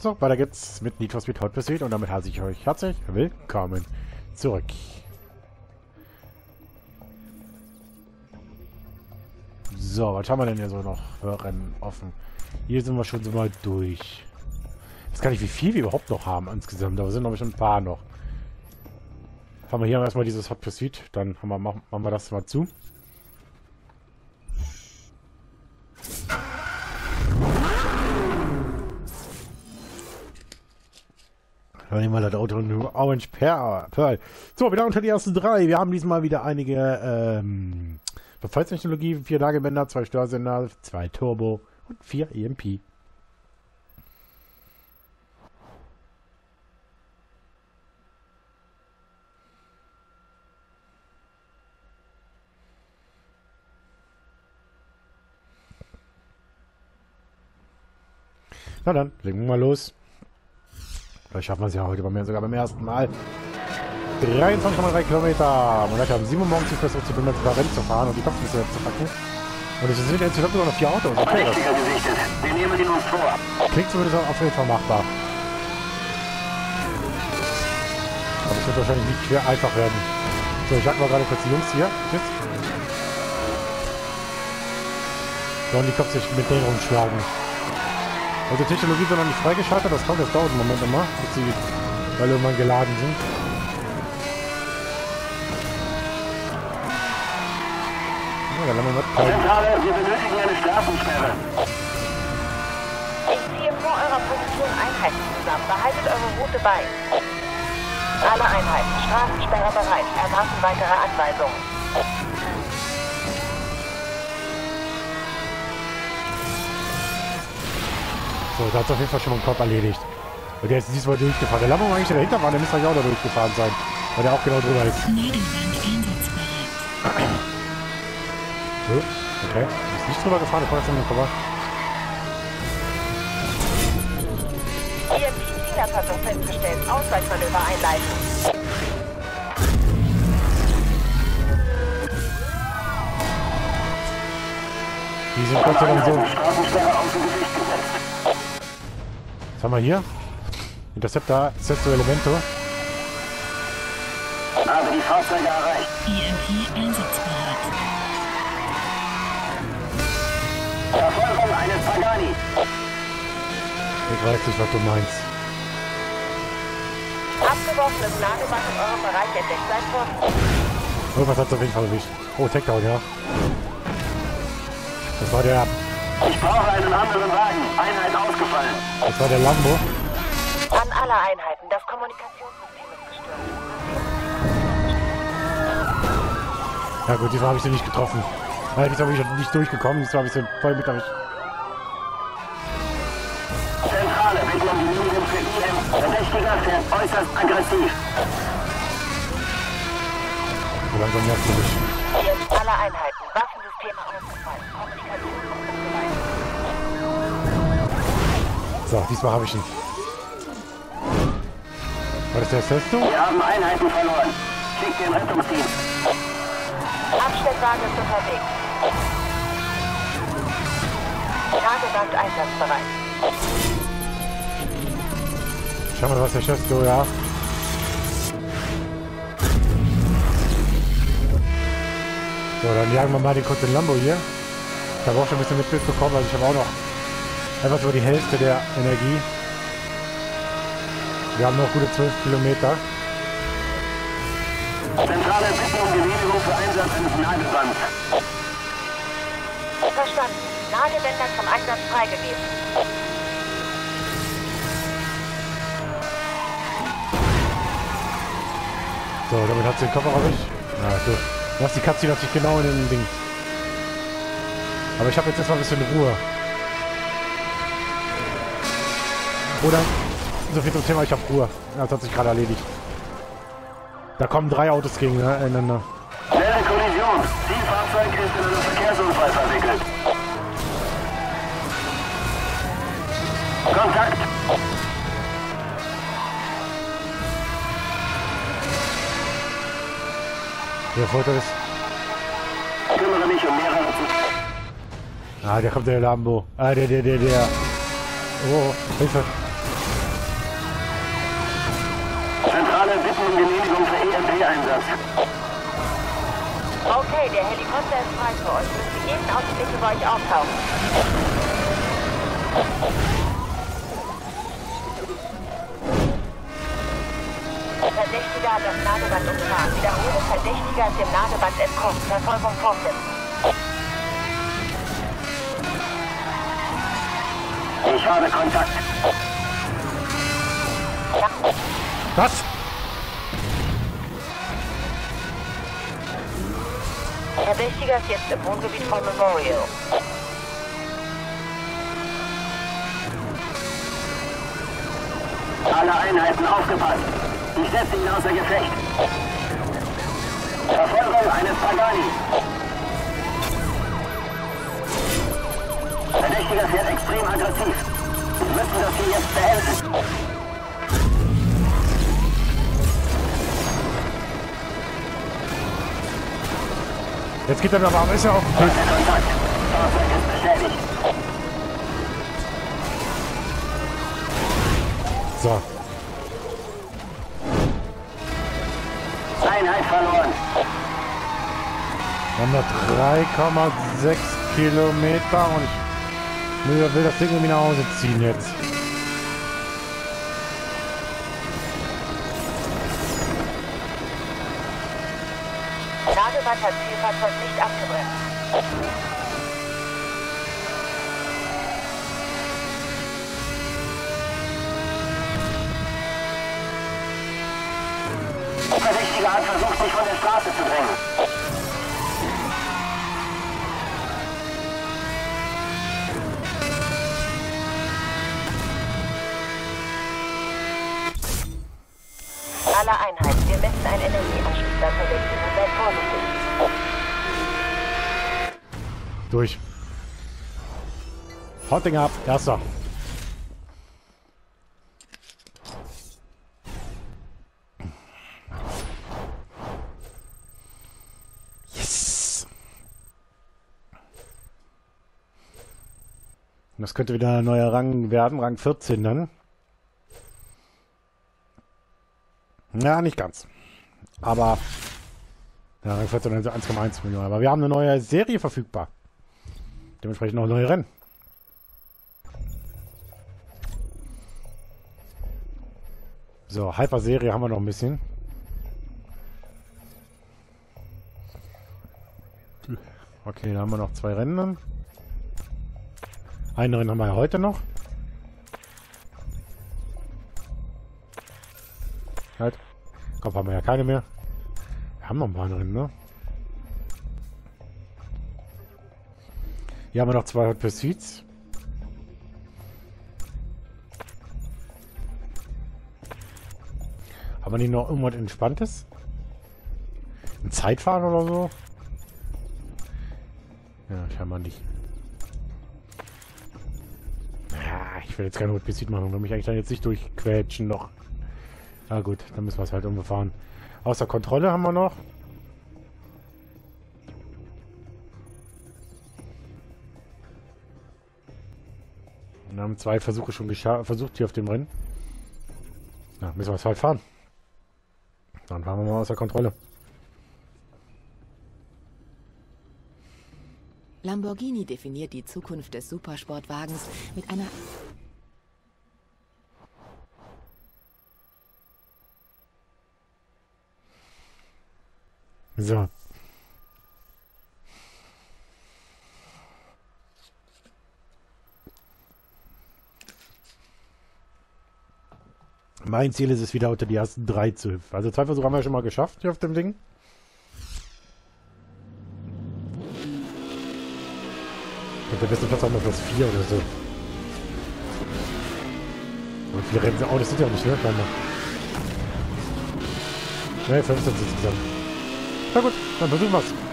So, weiter geht's mit Need for Speed Hot Pursuit und damit heiße ich euch herzlich willkommen zurück. So, was haben wir denn hier so noch für Rennen offen? Hier sind wir schon so mal durch. Ich weiß gar nicht, wie viel wir überhaupt noch haben insgesamt, aber sind noch bestimmt ein paar noch. Fahren wir hier erstmal dieses Hot Pursuit, dann machen wir das mal zu. Dann nehmen wir das Auto nur Orange Pearl. So, wieder unter die ersten drei. Wir haben diesmal wieder einige Verfallstechnologie, 4 Lagebänder, 2 Störsender, 2 Turbo und 4 EMP. Na dann, legen wir mal los. Vielleicht schaffen wir es ja heute sogar beim ersten Mal. 23,3 Kilometer. Und gleich um 7 Uhr morgens die Versuch zu Bimmel zu fahren und die Kopfnüsse zu packen. Und es sind insgesamt sogar noch 4 Autos. Okay, das wir nehmen ihn uns vor. Klingt zumindest auf jeden Fall machbar. Aber es wird wahrscheinlich nicht schwer einfach werden. So, ich jag mal gerade kurz die Jungs hier. Tschüss. So, und die Kopf sich mit denen rumschlagen. Also Technologie sind noch nicht freigeschaltet, das kommt, das dauert einen Moment immer, bis sie weil irgendwann geladen sind. Ja, dann haben wir Zentrale, wir benötigen eine Straßensperre. Ich ziehe vor eurer Position Einheiten zusammen. Behaltet eure Route bei. Alle Einheiten, Straßensperre bereit. Erwarten weitere Anweisungen. So, da hat es auf jeden Fall schon mal einen Kopf erledigt. Und der ist diesmal durchgefahren. Der Lambo eigentlich dahinter war, der müsste ja auch da durchgefahren sein. Weil der auch genau drüber ist. So, okay. Ist nicht drüber gefahren, der kommt jetzt in den Cover. EMP-Zielerfassung festgestellt. Ausweichmanöver einleiten. Die sind Gott sei Dank so. Straßensperre außer Gesicht gesetzt. Was haben wir hier? Interceptor, Sesto Elemento. Habe die Fahrzeuge erreicht. EMP einsatzbereit. Verfolgung eines Pagani. Ich weiß nicht, was du meinst. Abgeworfenes Lageband in eurem Bereich entdeckt. Seid vorsichtig. Irgendwas hat es auf jeden Fall erwischt. Oh, Takedown, ja. Das war der... Ich brauche einen anderen Wagen. Einheit ausgefallen. Das war der Lambo. An alle Einheiten. Das Kommunikationssystem ist gestört. Ja gut, diesmal habe ich sie nicht getroffen. Diesmal bin ich nicht durchgekommen. Diesmal habe ich sie voll mit erwischt. Zentrale, bitte um die Linien für IM. Verdächtiger fährt äußerst aggressiv. So langsam nervt es mich. Jetzt alle Einheiten. Waffensysteme ausgefallen. Kommunikation umgeleitet. So, diesmal habe ich ihn. War das der Sesto? Wir haben Einheiten verloren. Schickt den Rettungsdienst. Abstellwagen ist unterwegs. Lageband einsatzbereit. Schau mal, was der Sesto, ja. So, dann jagen wir mal den kurzen Lambo hier. Ich habe auch schon ein bisschen mitbekommen, also ich habe auch noch etwas über die Hälfte der Energie. Wir haben noch gute 12 Kilometer. Zentrale, bitte um Genehmigung für Einsatz eines Nagelbands. Verstanden. Lagebänder zum Einsatz freigegeben. So, damit hat sie den Koffer erwischt. Ja, du hast die Katze natürlich genau in dem Ding. Aber ich habe jetzt erstmal ein bisschen Ruhe. Oder so viel zum Thema, ich habe Ruhe. Das hat sich gerade erledigt. Da kommen 3 Autos gegeneinander. Schnelle Kollision. Zielfahrzeug ist in einen Verkehrsunfall verwickelt. Kontakt. Der Vorteil ist... Kümmere mich um mehrere Ah, der kommt der Lambo. Ah, der. Oh, Hilfe. um Genehmigung für EMP-Einsatz. Okay, der Helikopter ist frei für euch. Müsste jeden Augenblick über euch auftauchen. Verdächtiger hat das Ladeband umfahren. Wiederhole, Verdächtiger ist dem Ladeband entkommen. Verfolgung fortsetzen. Ich habe Kontakt. Was? Verdächtiger ist jetzt im Wohngebiet von Memorial. Alle Einheiten aufgepasst. Ich setze ihn außer Gefecht. Verfolgung eines Pagani. Verdächtiger fährt extrem aggressiv. Wir müssen das hier jetzt beenden. Jetzt geht er mir aber, ist ja auch... Kontakt. Fahrzeug ist beschädigt. So. Einheit verloren. Wir haben noch 3,6 Kilometer und ich will das Ding irgendwie nach Hause ziehen jetzt. Ladeband hat Zielfahrzeug nicht abgebremst. Verdächtiger hat versucht, mich von der Straße zu drängen. Alle Einheiten, wir messen einen Energieanschluss beim Verdächtigen. Seid vorsichtig. Durch. Hotting ab, erster. Yes. Das könnte wieder ein neuer Rang werden, Rang 14 dann. Ja, nicht ganz. Aber ja, Rang 14 also 1,1 Millionen. Aber wir haben eine neue Serie verfügbar. Dementsprechend noch neue Rennen. So, Hyper-Serie haben wir noch ein bisschen. Okay, da haben wir noch 2 Rennen. Ein Rennen haben wir ja heute noch. Halt. Kopf haben wir ja keine mehr. Wir haben noch ein paar Rennen, ne? Hier haben wir noch 2 Hot Pursuits. Haben wir nicht noch irgendwas Entspanntes? Ein Zeitfahren oder so? Ja, scheinbar nicht. Ja, ich will jetzt keine Hot Pursuit machen. Ich will mich eigentlich dann jetzt nicht durchquetschen noch. Na gut, dann müssen wir es halt umfahren. Außer Kontrolle haben wir noch. Wir haben 2 Versuche schon versucht hier auf dem Rennen. Na, müssen wir es halt fahren. Dann fahren wir mal außer Kontrolle. Lamborghini definiert die Zukunft des Supersportwagens mit einer... So. Mein Ziel ist es wieder unter die ersten 3 zu hüpfen. Also 2 Versuche haben wir schon mal geschafft hier auf dem Ding. Und der beste Platz haben wir Platz 4 oder so. Und viele Rennen sind auch, das sind ja nicht, ne? Ne, 15 sind insgesamt. Na gut, dann versuchen wir es.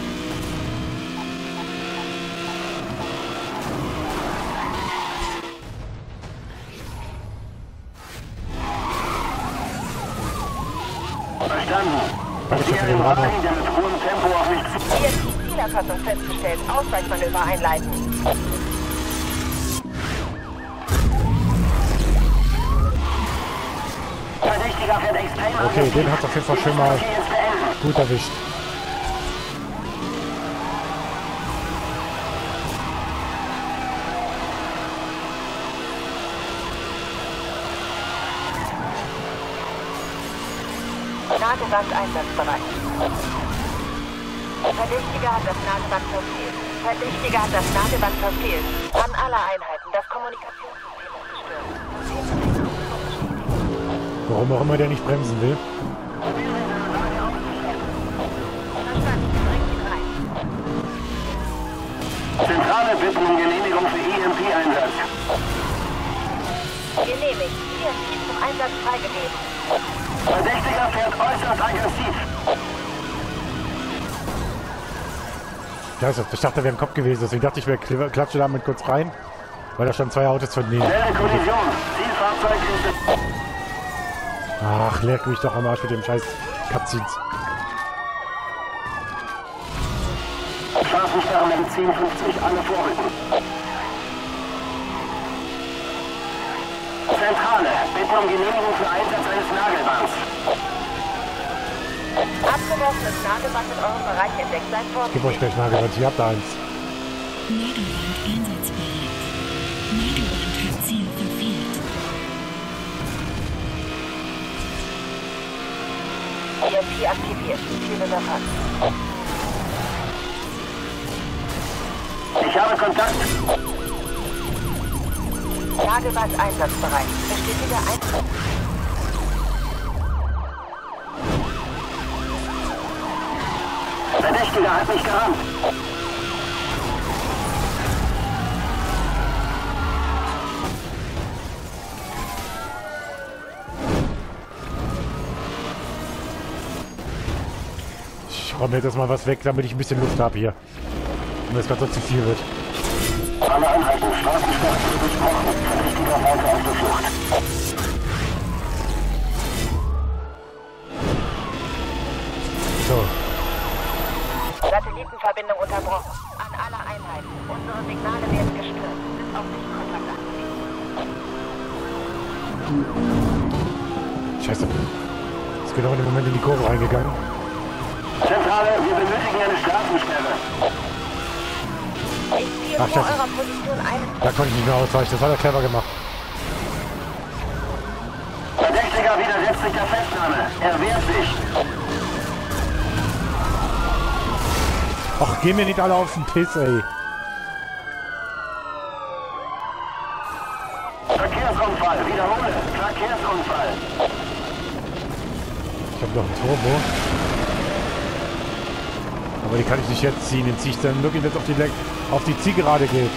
Verstanden. Dankeschön für den Rat. Der mit hohem Tempo auf mich zu. Hier ist die Zielerfassung festgestellt. Ausweichmanöver einleiten. Verdächtiger Verdächtiger fährt extrem Okay, den hat auf jeden Fall schon mal gut erwischt. Nagelband einsatzbereit. Verdächtiger hat das Nagelband verfehlt. Verdächtiger hat das Nagelband verfehlt. An alle Einheiten, das Kommunikationssystem ist gestört. Warum auch immer der nicht bremsen will. Verstanden, bringt ihn rein. Zentrale bitten um Genehmigung für EMP-Einsatz. Genehmigt. EMP zum Einsatz freigegeben. Verdächtiger fährt äußerst aggressiv. Scheiße, ich dachte, da wäre ein Kopf gewesen. Deswegen dachte ich, wir klatschen damit kurz rein. Weil da standen 2 Autos von denen. Schnelle Kollision. Zielfahrzeug ist... Ach, leck mich doch am Arsch mit dem scheiß Cutscenes. Straßensperre Medizin 50, alle vorrücken. Zentrale, bitten um Genehmigung für Einsatz eines Nagelbands. Abgeworfenes Nagelband in eurem Bereich entdeckt. Seid Ich vorsichtig. gebe euch gleich Nagelband. Ihr habt da eins. Nagelband einsatzbereit. Nagelband hat Ziel verfehlt. EMP aktiviert. Ziel überfasst. Ich habe Kontakt. Nagelband einsatzbereit. Bestätige Einsatz. Verdächtiger hat mich gerammt. Ich räume jetzt mal was weg, damit ich ein bisschen Luft habe hier. Und das gerade so zu viel wird. Alle Einheiten, Straßensperre durchbrochen. Verdächtiger weiter auf der Flucht. So. Satellitenverbindung unterbrochen. An alle Einheiten. Unsere Signale werden gestört. Sind auf Sichtkontakt angewiesen. Scheiße. Ist genau in dem Moment in die Kurve reingegangen. Zentrale, wir benötigen eine Straßensperre. Ich ziehe Ach, vor Scheiße. eurer Position einen. Da konnte ich nicht mehr ausweichen. Das hat er clever gemacht. Verdächtiger widersetzt sich der Festnahme. Er wehrt sich. Ach, geh mir nicht alle auf den Piss, ey. Verkehrsunfall, wiederhole. Verkehrsunfall. Ich habe noch einen Turbo. Aber die kann ich nicht jetzt ziehen. Den ziehe ich dann wirklich, wenn es auf die Zielgerade geht.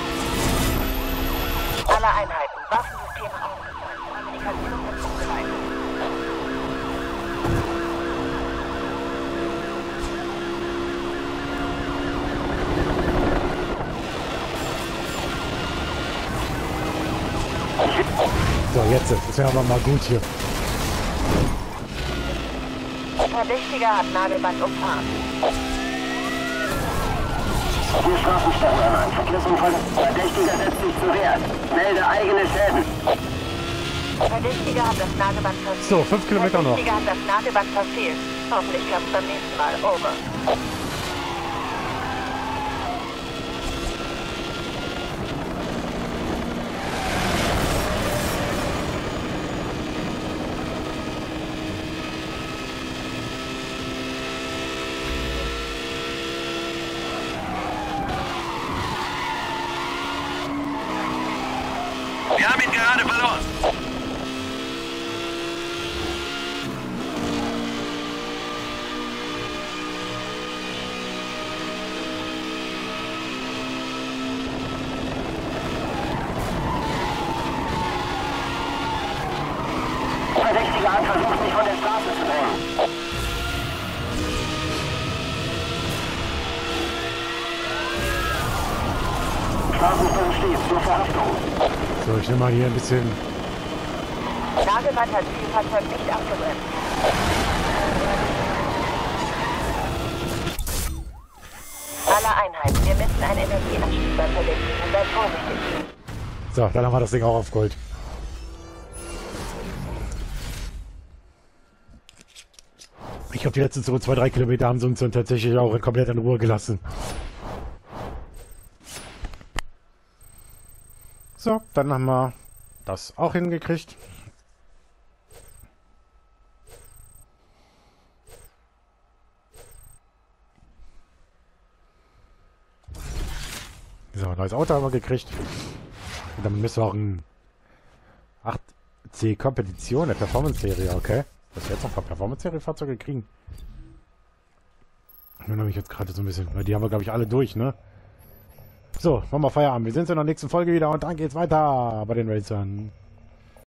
Alle Einheiten. Waffensysteme aufgezeigt. Kommunikation wird zugeleitet. So, jetzt. Das wäre aber mal gut hier. Verdächtiger hat Nagelband umfahren. Hier Straßensperre an. Ein Verkehrsunfall. Verdächtiger setzt sich zur Wehr. Melde eigene Schäden. Verdächtiger hat das Nagelband verfehlt. So, 5 Kilometer noch. Verdächtiger hat das Nagelband verfehlt. Hoffentlich klappt es beim nächsten Mal. Over. Wir haben ihn gerade verloren. Verdächtiger hat versucht, mich von der Straße zu drängen. Straßensperre steht zur Verhaftung. So, ich nehme mal hier ein bisschen... Nagelband hat Zielfahrzeug nicht abgebremst. Alle Einheiten. Wir messen einen Energieanstieg beim Verdächtigen. Seid vorsichtig. So, dann haben wir das Ding auch auf Gold. Ich glaube, die letzten so 2-3 Kilometer haben sie uns dann tatsächlich auch komplett in Ruhe gelassen. So, dann haben wir das auch hingekriegt. So, neues Auto haben wir gekriegt. Und dann müssen wir auch ein 8C Kompetition der Performance-Serie, okay. Dass wir jetzt noch ein paar Performance-Serie-Fahrzeuge kriegen. Dann habe ich jetzt gerade so ein bisschen, weil die haben wir, glaube ich, alle durch, ne? So, machen wir Feierabend. Wir sehen uns in der nächsten Folge wieder und dann geht's weiter bei den Racern.